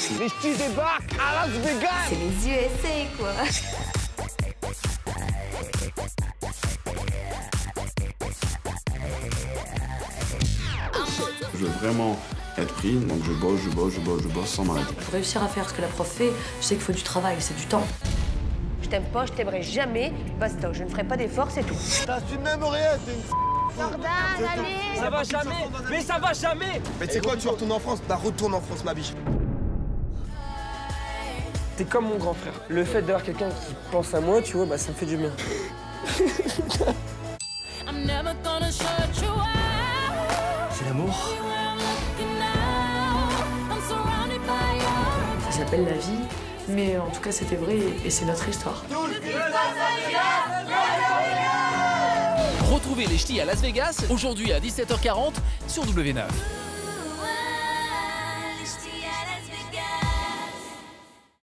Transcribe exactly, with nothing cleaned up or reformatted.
Les ch'tis débarquent à Las Vegas. C'est les U S A, quoi. Je veux vraiment être pris, donc je bosse, je bosse, je bosse, je bosse sans m'arrêter. Pour réussir à faire ce que la prof fait, je sais qu'il faut du travail, c'est du temps. Je t'aime pas, je t'aimerai jamais, basta, je ne ferai pas d'efforts, c'est tout. T'assumes même rien, t'es une Jordan, allez. Ça va jamais, mais ça va jamais. Mais tu sais quoi, tu retournes en France, bah retourne en France, ma biche. T'es comme mon grand frère. Le fait d'avoir quelqu'un qui pense à moi, tu vois, bah ça me fait du bien. C'est l'amour. Ça s'appelle la vie, mais en tout cas c'était vrai et c'est notre histoire. Retrouvez les ch'tis à Las Vegas, aujourd'hui à dix-sept heures quarante sur W neuf.